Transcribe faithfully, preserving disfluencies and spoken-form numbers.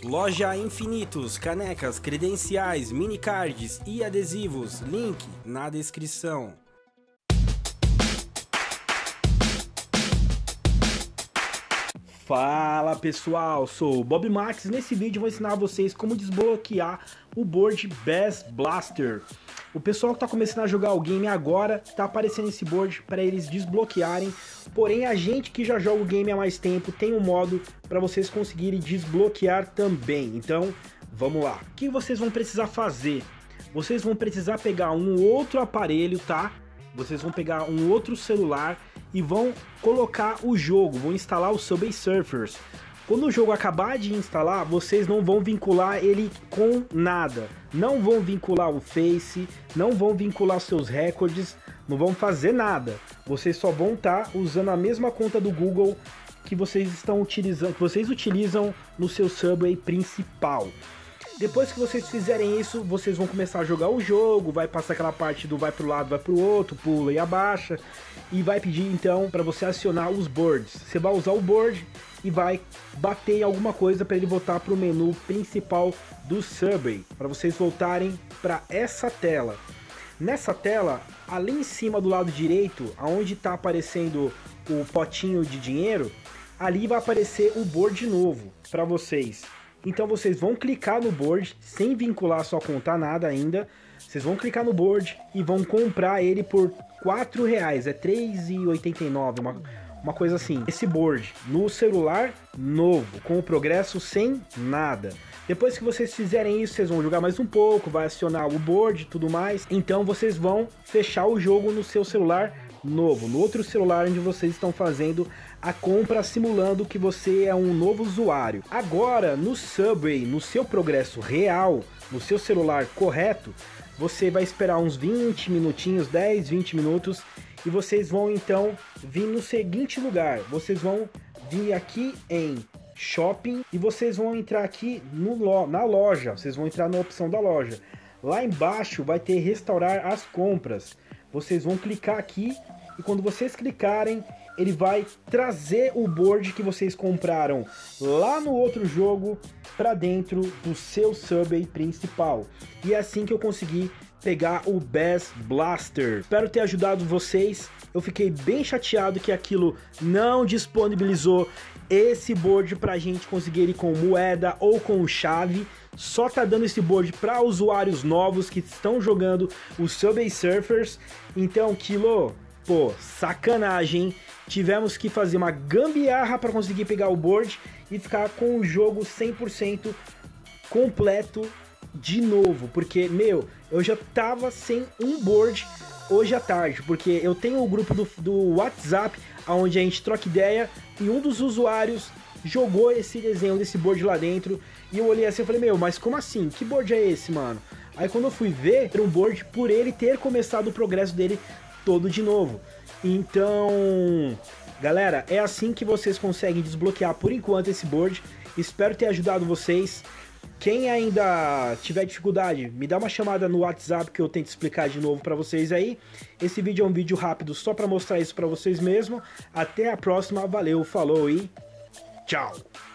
Loja Infinitos, canecas, credenciais, minicards e adesivos, link na descrição. Fala pessoal, sou o Bob Max. Nesse vídeo eu vou ensinar vocês como desbloquear o board Bass Blaster. O pessoal que está começando a jogar o game agora, está aparecendo esse board para eles desbloquearem. Porém, a gente que já joga o game há mais tempo tem um modo para vocês conseguirem desbloquear também. Então, vamos lá. O que vocês vão precisar fazer? Vocês vão precisar pegar um outro aparelho, tá? Vocês vão pegar um outro celular e vão colocar o jogo, vão instalar o Subway Surfers. Quando o jogo acabar de instalar, vocês não vão vincular ele com nada. Não vão vincular o Face, não vão vincular seus recordes, não vão fazer nada. Vocês só vão estar usando a mesma conta do Google que vocês estão utilizando, que vocês utilizam no seu Subway principal. Depois que vocês fizerem isso, vocês vão começar a jogar o jogo, vai passar aquela parte do vai pro lado, vai pro outro, pula e abaixa, e vai pedir então para você acionar os boards. Você vai usar o board e vai bater em alguma coisa para ele voltar para o menu principal do Subway, para vocês voltarem para essa tela. Nessa tela, ali em cima do lado direito, aonde está aparecendo o potinho de dinheiro, ali vai aparecer o board novo para vocês. Então vocês vão clicar no board, sem vincular sua conta a nada ainda. Vocês vão clicar no board e vão comprar ele por quatro reais, é três reais e oitenta e nove centavos, uma, uma coisa assim. Esse board no celular novo, com o progresso sem nada. Depois que vocês fizerem isso, vocês vão jogar mais um pouco, vai acionar o board e tudo mais. Então vocês vão fechar o jogo no seu celular novo, no outro celular onde vocês estão fazendo a compra, simulando que você é um novo usuário. Agora, no Subway, no seu progresso real, no seu celular correto, você vai esperar uns vinte minutinhos, dez, vinte minutos, e vocês vão então vir no seguinte lugar. Vocês vão vir aqui em Shopping e vocês vão entrar aqui no, na loja. Vocês vão entrar na opção da loja. Lá embaixo vai ter restaurar as compras. Vocês vão clicar aqui e quando vocês clicarem, ele vai trazer o board que vocês compraram lá no outro jogo para dentro do seu Subway principal. E é assim que eu consegui pegar o Bass Blaster. Espero ter ajudado vocês. Eu fiquei bem chateado que aquilo não disponibilizou esse board para a gente conseguir ele com moeda ou com chave. Só tá dando esse board para usuários novos que estão jogando o Subway Surfers. Então, Kilo, pô, sacanagem, hein? Tivemos que fazer uma gambiarra para conseguir pegar o board e ficar com o jogo cem por cento completo de novo. Porque, meu, eu já tava sem um board hoje à tarde, porque eu tenho o grupo do, do WhatsApp, onde a gente troca ideia, e um dos usuários jogou esse desenho desse board lá dentro, e eu olhei assim e falei, meu, mas como assim? Que board é esse, mano? Aí quando eu fui ver, era um board por ele ter começado o progresso dele todo de novo. Então, galera, é assim que vocês conseguem desbloquear por enquanto esse board. Espero ter ajudado vocês. Quem ainda tiver dificuldade, me dá uma chamada no WhatsApp que eu tento explicar de novo para vocês aí. Esse vídeo é um vídeo rápido só para mostrar isso para vocês mesmo. Até a próxima, valeu, falou e tchau!